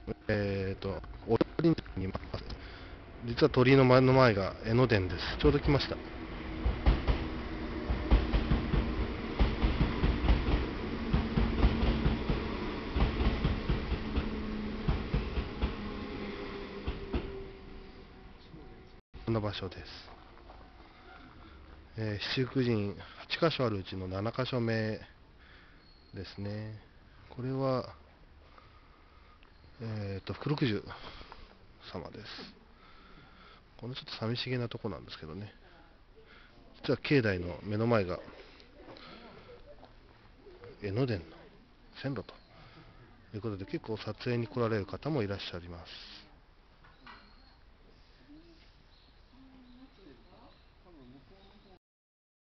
お鳥にいます。実は鳥居の前の前が江ノ電です。ちょうど来ました。こんな場所です。七福神8箇所あるうちの7箇所目ですね。これは、福禄寿様です。このちょっと寂しげなとこなんですけどね。実は境内の目の前が江ノ電の線路ということで、結構撮影に来られる方もいらっしゃいます。